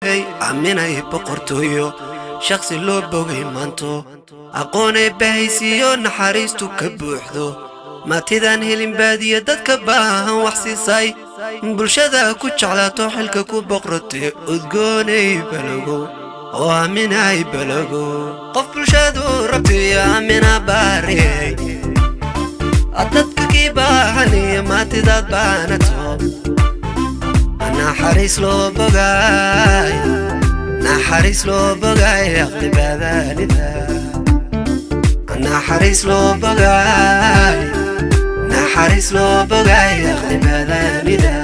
Amina boqortooyo shakhsi loo bogay maanto aqoonay bahaysiyo naxariistu ka buuxdo maatidan helin baadiya dadka baahan wax siisay bulshada ku jeclaato xilka ku boqortay udgoonay balago oo Amina balago qof bulshadu rabbiya Amina baariyay adadka kibahani maatidad baanato أنا حريص لو بقاي أنا حريص لو بقاي أغلب هذا لذا أنا حريص لو بقاي أنا حريص لو بقاي أغلب هذا لذا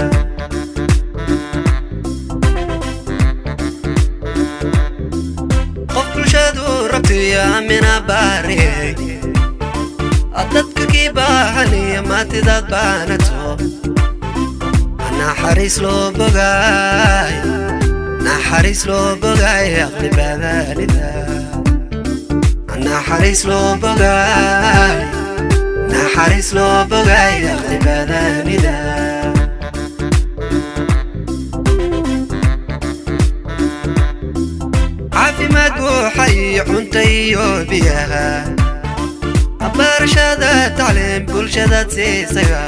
قفل شادو ربتي يا أمينة باري أدتك كيباهني ما تداد بانتو أنا حريص لو بقاي أنا حريص لو بقاي أغلب هذا لذا أنا حريص لو بقاي أنا حريص لو بقاي أغلب هذا لذا عافي ما دوحي حنتي بيها أبار شهادة تعلم كل شهادة سيسيها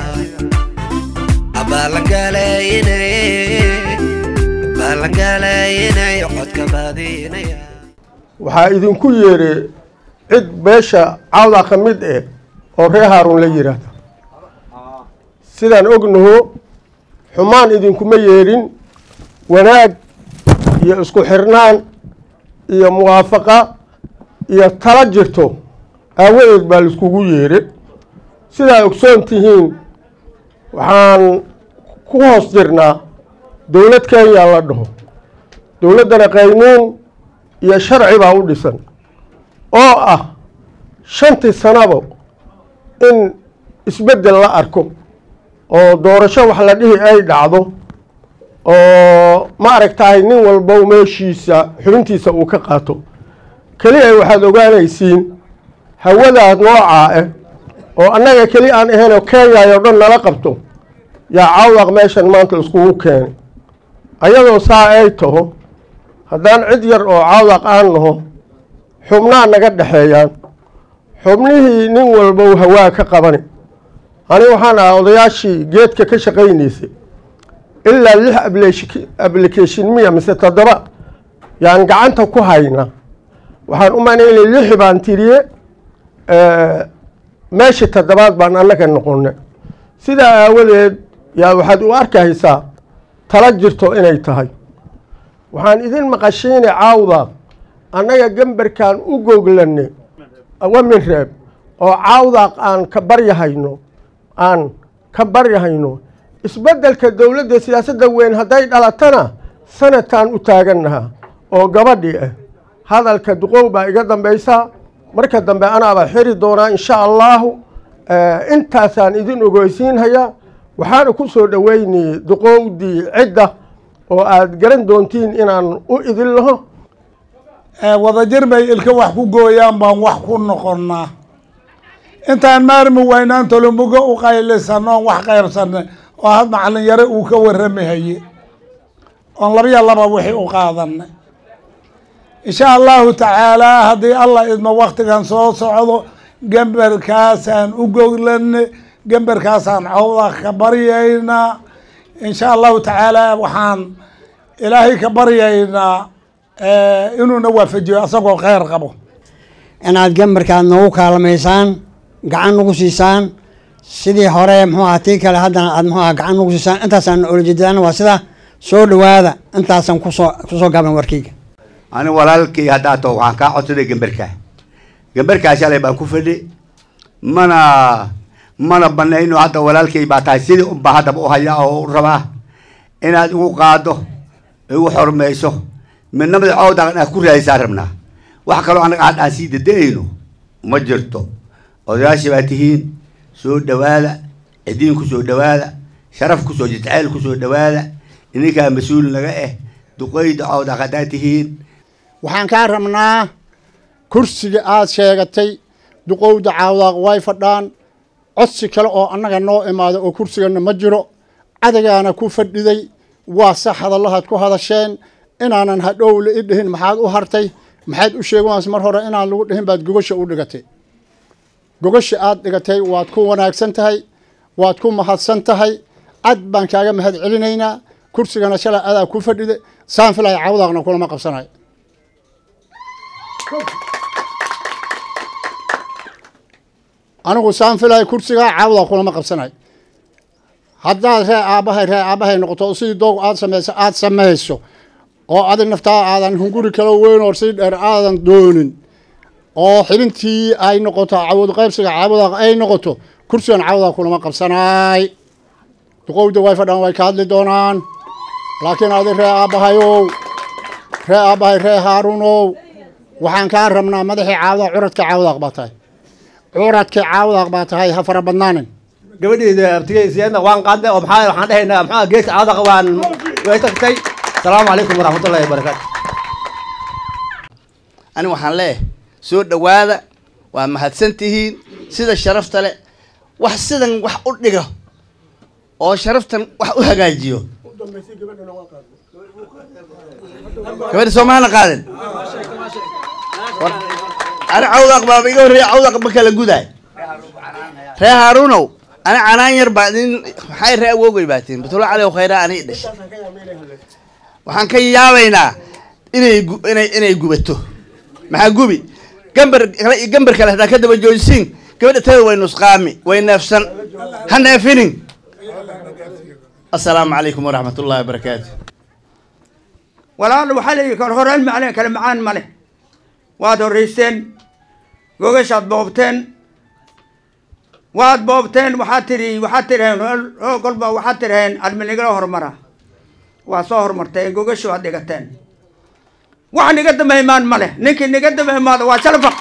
waxaa idinku yeeray cid beesha cawda ka mid ah oo reer Haarun la yiraahdo sidaan ognaho xumaan idinkuma yeerin wanaag iyo isku xirnaan iyo muwaafaqa iyo tala jirto aawadeed baa la iskugu yeeray sidaa ogsoon tihiin waxaan ku hoos jirnaa dawlad Kenya la dhaho dawladana qaynuun iyo sharci baa u dhisan oo ah 5 sanabo in isbedel la arko oo doorasho wax la dhihi ay dhacdo oo ma aragtaay nin walba meeshiisa xubintiisa uu ka qaato kaliya waxaad ogaanaysiin hawada nooca ah oo annaga kali aan ahayn Kenya iyo dhan nala qabto yaa cawaq meeshan maanta isku keenay ayadoo saa ay taho haddaan cid yar oo cawaq aan laho xubnaa naga dhaxeeyaan xubnihii nin walba hawaa ka qabanay ani waxaan odayaashii geedka ka shaqaynaysay ilaa 6 application miya mise 7 yaan gacanta ku hayna waxaan u maaneeyay 6 baan tiriye meeshii 7 baan annaga noqonay sida aawadeed yaa waxaad u arkaysaa tala jirto inay tahay waxaan idin maqashiinay caawda annaga gambarkaan u googlanay awamin reeb oo caawda aan ka baryahayno isbedelka dawladda siyaasadda weyn haday dhalatana sanataan u taaganaha oo gabadhi ah hadalka duqow baa iga dambaysa marka dambe anaaba xiri doona insha Allah intaasaan idin ogeysiin haya waxaan ku soo dhaweynay duqowdii cidda oo aad garan doontiin inaan u idin laho wada jirbay ilka wax ku gooyaan baan wax ku noqonnaa intaan maarmi waynaan tolumuga u qaylisano wax qaybsan oo had macallin yare uu ka waramahay on laba wixii u qaadanay insha Allah ta'ala hadii Allah idma waqtigan soo socdo gambarkaasaan u googlanay gambarkaasaan cawda ka baryaynaa insha Allah ta'ala waxaan ilaahay ka baryaynaa inuu na waafajiyo asagoo khayr qabo inaad gambarkaan nagu kaalmaysaan gacan nagu siisaan sidii hore muxuu ahaatay kale haddana aad muxuu gacan nagu siisaan intaasaan olajeedana waa sida soo dhawaada intaasaan ku soo gaaban warkayga ani walaalkay hadda too waxaan ka codsaday gambarkaas shalay baan ku fadhi mana banayno hadda walaalkay baa tahay sidii u baahadaba u haya oo rabaa inaad ugu qaado ugu xormeyso midnimada cawda aan ku raaysan rabnaa wax kale oo anaga aan sii dadayno ma jirto odayaashii baa tihiin soo dhawaada idin ku soo dhawaada sharaf ku soo jitayl ku soo dhawaada ininka mas'uul laga duqeyda cawda qadaa tihiin waxaan ka rabnaa kursiga aad sheegatay duqowda cawda way fadhaan codsi kale oo annaga noo imaado oo kursigana ma jiro cadagaana ku fadhiday waa sax hadalahaad ku hadasheen inaanan hadhow la idhihin maxaad u hartay maxaad u sheegaas mar hore inaan lagu dhihin baad gogasha u dhigatay gogasha aad dhigatay waad ku wanaagsan tahay waad ku mahadsan tahay cad baan kaaga mahad celinaynaa kursigana shalay adaa ku fadhide saan filay cawdaaqna kulama qabsanayo anigu saan filay kursiga cawdaaq kulama qabsanayo haddaad ree aabbahay noqoto sidii doog aad samayso oo adig naftaa aadan hunguri kala weyn oo si dheer aadan doonin oo xilintii ay noqoto cawd qaybsiga cawdaaq ay noqoto kursigan cawdaaq kulama qabsanaay duqowda way fadhaan way ka hadli doonaan laakiin adig ree aabbahay ree haaruunow waxaan kaa rabnaa madaxii cawdaaq curadka cawdaaq baa tahay curadka cawdaaq baa tahay ha fara badnaanin gabadheeda abtigeysiyaadna waan qaadnay oo waxaan dhahaynaa maxaa geedka cawdaaq waan way tagtay السلام عليكم ورحمة الله وبركاته. أنا وحنا سود دواذا ومهتسنتهين سيد الشرفت له وحسدن وحقولناه أو شرفتن وحقولهاجيو. كمان سومانا قادن. أنا عوضك بابيقول ري عوضك بكلا جوداي. ري هارونو أنا عناير بعدين حير ري ووجي بعدين بتطلع عليه وخيره أنا إيش. waxaan ka yaabaynaa inay gubato maxaa gubi gambar kale hadaa ka daba joojisiin gabadha tada way nusqaami way neefsan ha neefinin assalaamu calaykum waraxmatullaahi wabarakaatu walaal waxaa leeyihi kal horaan macleen kale macaan ma leh waad horraysteen gogashaad boobteen waxaad tiraheen golba waxaad tiraheen adminigala hormara waa soo hormartay gogasho aad dhigateen wax niga dameymaan ma leh ninkii niga dameymaada waa shalfaq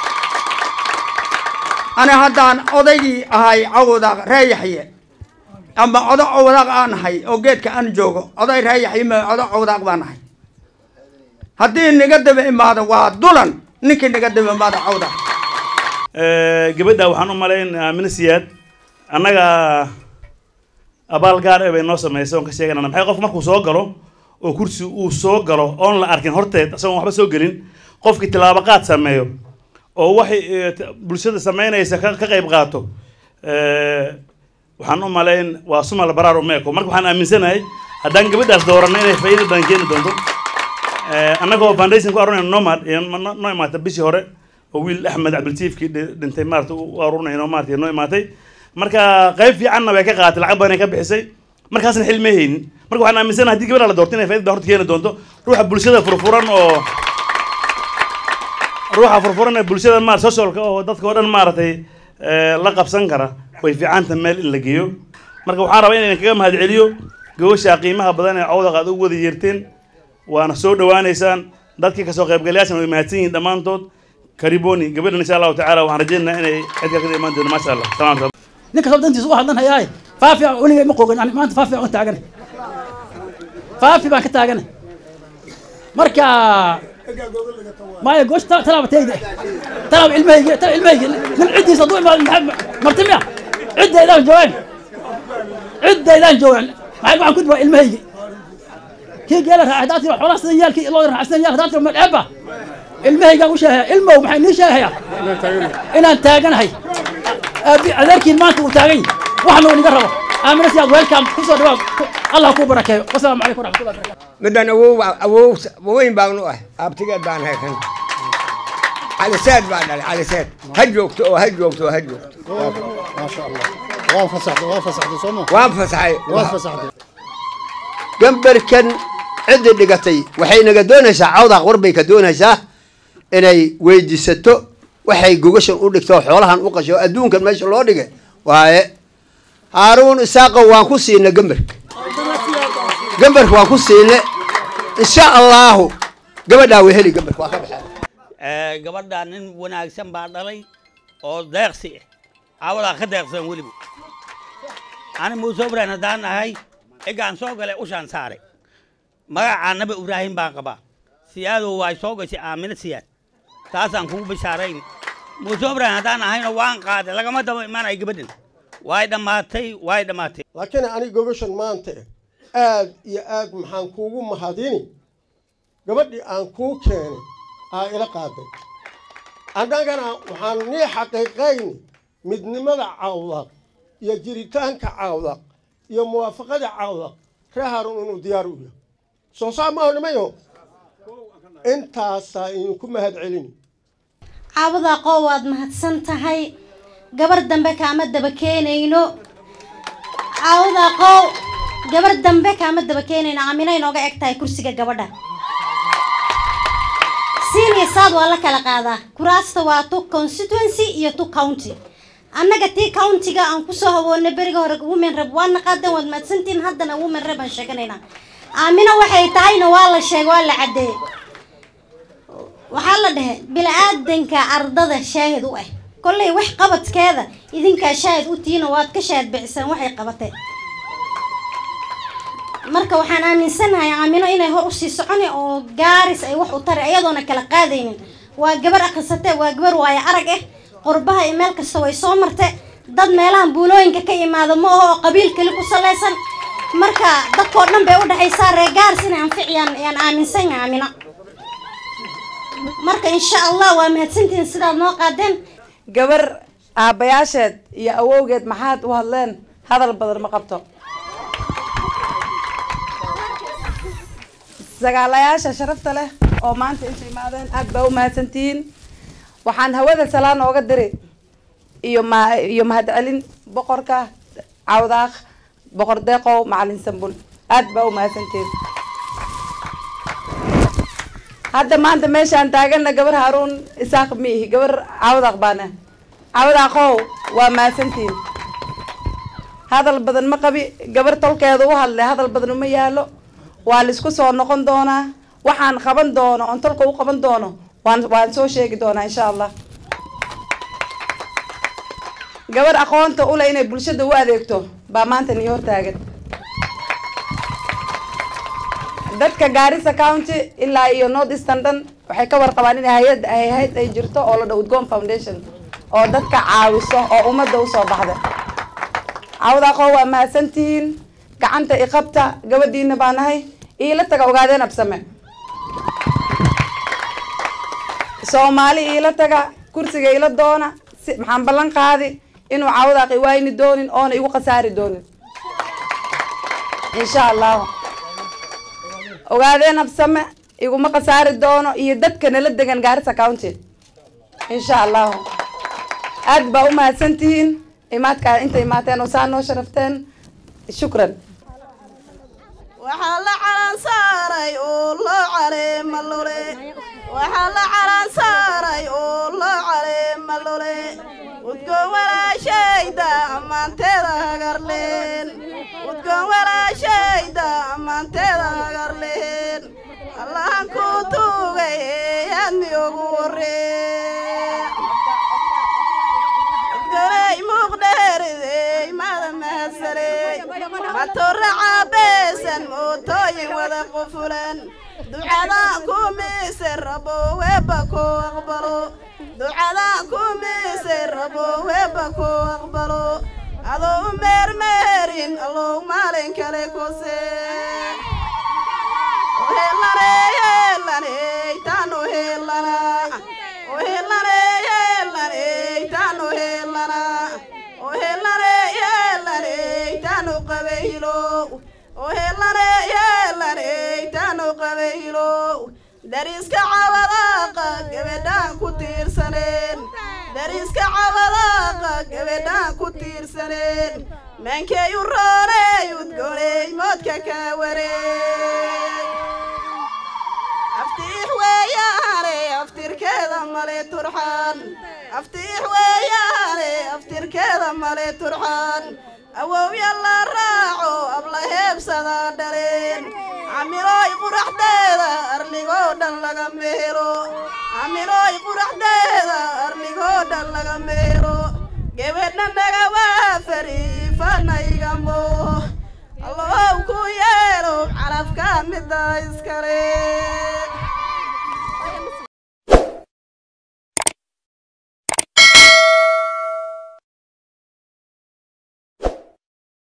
ana haddaan odaygii ahay cawdaaq ree yaxye ama odo cawdaaq aan ahay oo geedka aan joogo oday ree yaxye ma odo cawdaaq baan ahay haddii niga dameymaada waa dulan ninkii niga dameymaada cawdaaq gabadha waxaan u malayn Amina Siyat annaga abaal gaar ah bay noo sameeyay oo ka sheeganana maxay qof markuu soo galo oo kursi uu soo galo oon la arkin horteed asagoo waxba soo gelin qofkii tilaabo qaad sameeyo oo waxay bulshada sameynaysa ka qayb qaato waxaan u malayn waa sumal baraar umeeko marka waxaan aaminsanahay haddaan gabadhaas dooranay inay faa'iido badan keeni doonto annagoo foundation ku arunay nomad noo imaatay bishii hore oo wiil Axmed Abdultiifkii dhintay maarta u arunay noo maartay noo imaatay marka qayb fiicanna way ka qaatay lacag badan ay ka bixisay markaasna xil ma haynin marka waxaan aaminsanahay haddii gabadha la doorto inay faa'iido horta keeni doonto ruuxa bulshada furfuran ee bulshada maar socialka oo dadka oo dhan maartay la qabsan kara way fiicanta meel in la geeyo marka waxaan rabaa inaan kaga mahad celiyo gabasha qiimaha badan ee cawdaqa aad u wada yeerteen waana soo dhawaanaysaan dadkii ka soo qaybgalayaashan way mahadsan yihiin dhammaantood kariboni gabadhan insha Allah ta'ala waxaan rajaynaynaa inay cid ka imaan doonto ma sha Allah salaam ninka sabdantiisa u hadlan hayaay faafi weliga ma qogan maanta faafi aan taagan faafi baan ka taagan marka ما يقولش تلعب تيجي تلعب الميجي من عدي صدوق مرتمع عدة إلى الجوان عدة إلى الجوان مع كتبة الميجي كي قال لها عداتي وحراس سنيال كي الله يرحم سنيال عداتي وملعبة الميجي وشها المو محني شاهية إن أنت تاجن هاي ذلك ما أنت تاجين وحنا نجربه آمين سياد ويلكم كسر الله كبرك والسلام عليكم ورحمة الله وبركاته مدن وين باغنوه ابتقد بان هيك على ساد بعد على ساد هجوكت ما شاء الله وافصحت صومه وافصحت جنبر كان عد دغتي waxay naga doonaysaa cawda qurbay ka doonaysaa inay weydiisato waxay gogashan u dhigto xoolahan u qasho adduunkan meesha loo dhigay waaye Harun Isaaq waan ku siinay gambar waan ku siinay insha Allah gabadha way heli gambar waa ka baxay gabadha nin wanaagsan baa dhalay oo deeqsi awada ka deeqsan waliba ana Muuse Ibrahim hadaan ahay egaan soo galay u shan saaray magaca Nabi Ibrahim baan qabaa siyaado way soo gashay Amina Siyat taasaan kugu bishaareyn Muuse Ibrahim hadaan ahayna waan qaaday lagama daba imaanay gabadhan way dhamaatay laakiin ani gogashan maanta aad iyo aad maxaan kuugu mahadini gabadhii aan kuu keenay aa ila qaaday annagana waxaan nii xaqiiqayni midnimada Cawdaq iyo jiritaanka Cawdaq iyo muwaafaqada Cawdaq reer Haruun inuu diyaar u yahay soo saamaho nimayo intaas ay ku mahad celin Cawdaq waad mahadsan tahay gabar dambe kaama daba keenayno Cawdaq gabar dambe kaama daba keenayno Amina inooga egtahay kursiga gabadha senior saad waa la kala qaadaa kuraasta waa tu constituency iyo tu county annaga tii county-ga aan ku soo hawoonay bariga hore women rep waan qaadan wad madsantiin haddana women rep aan sheeganayna Amina waxay tahayna waa la sheeg waa la cadeey waxa la dhahay bilaadanka ardada shaahid u ah kulay wax qabadkeeda idinka shaahid u tiina waad ka shaahid bixsan waxay qabatay marka waxaan aaminsanahay Amina inay hor u sii soconay oo gaaris ay wax u taray ayadoona kala qaadaynin waa gabar aqsatay waa gabar waaya arag ah qurbaha email kasta way soo martay dad meelahan buulooyinka ka imaado ma oo qabiil kale ku saleysan marka dadkoo dhan bay u dhaxaysaa reer gaaris inay anficiyaan ayaan aaminsanahay Amina marka insha Allah waa mahadsantiin sidaad noo qaadeen gabar aabayaasheed iyo awowgeed maxaad u hadleen hadal badan ma qabto sagaalayaasha sharafta leh oo maanta inta imaadeen aad baa u mahadsantiin waxaan hawada salaan ooga diray iyo mahad celin boqorka Cawdaq boqor deeqow macalin Sambul aad baa u mahadsantiin hadda maanta meeshaan taagana gabar Haruun Isaaq miihi gabar Cawdaq baana Cawdaqow waa mahadsantiin hadal badan ma qabi gabar tolkeeda u hadlay hadal badan uma yaalo waa la isku soo noqon doonaa waxaan qaban doono on tolka u qaban doono waan soo sheegi doonaa insha Allah gabar aqoonta u leh inay bulshada u adeegto baa maanta New York taagan dadka Garissa County ilaa iyo North Eastern waxay ka warqabaan in hay'ad ay jirto oo la Udgoon Foundation oo dadka caawiso oo ummadda u soo baxda Cawdaq waa mahadsantiin gacanta iqabta gabadhiina baan ahay ila taga ogaadeen absame Soomaali ila taga kursiga ila doona maxaan ballan qaadi inuu Cawdaq wayni doonin oo igu qasaari doonin insha Allah ogaadeen absame iguma qasaari doono iyo dadka nala degan Garissa County insha Allah aad baa u mahadsantiin imaadka inta imaateen oo saan noo sharafteen shukran waxaa la calan saaray oo loo caleema lule waxaa la calan saaray oo loo caleema lule Udgoon walaashayda ammaanteeda hagarleen Udgoon walaashayda ammaanteeda hagarleen allahan ku tuugay yaadni ugu warreen Udgoonay muuqdheeriday maada mahadsanay matorra caabeesan mootooyin wada qufulan ducadaan ku mise rabo weba ku aqbalo ducadaan ku mise rabo weba ku aqbalo adoo meermeerin allow maalin kale kose tanu helana tanu helana tanu qabaylo tanu qabaylo dariska Cawdaqa gabadhaan ku tiirsaneen dariska Cawdaqa gabadhaan ku tiirsaneen mankay u roonay Udgoonay moodka ka wareey aftiix weeyaane aftirkeeda male turxaan aftiix weeyaane aftirkeeda male turxaan awow yalla raaco abla heebsada dhaleen Aminoy quraxdeeda arligoo dhan laga meelo Aminoy quraxdeeda arligoo dhan laga meelo gabadha naga waa fariifanayga moo Allow ku yeelo carafka midda iskale